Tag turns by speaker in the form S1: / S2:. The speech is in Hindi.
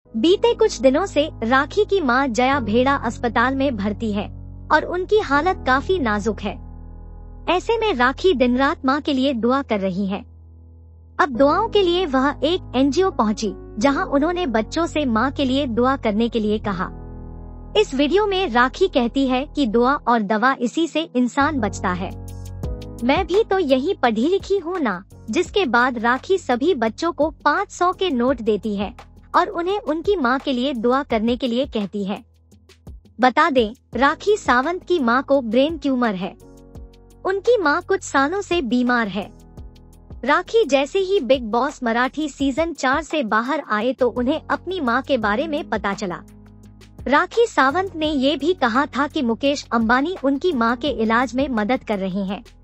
S1: बीते कुछ दिनों से राखी की मां जया भेड़ा अस्पताल में भर्ती है और उनकी हालत काफी नाजुक है। ऐसे में राखी दिन रात मां के लिए दुआ कर रही है। अब दुआओं के लिए वह एक एनजीओ पहुंची, जहां उन्होंने बच्चों से मां के लिए दुआ करने के लिए कहा। इस वीडियो में राखी कहती है कि दुआ और दवा इसी से इंसान बचता है। मैं भी तो यही पढ़ी लिखी हूँ ना। जिसके बाद राखी सभी बच्चों को 500 के नोट देती है और उन्हें उनकी मां के लिए दुआ करने के लिए कहती है। बता दें, राखी सावंत की मां को ब्रेन ट्यूमर है। उनकी मां कुछ सालों से बीमार है। राखी जैसे ही बिग बॉस मराठी सीजन 4 से बाहर आए तो उन्हें अपनी मां के बारे में पता चला। राखी सावंत ने ये भी कहा था कि मुकेश अंबानी उनकी मां के इलाज में मदद कर रहे हैं।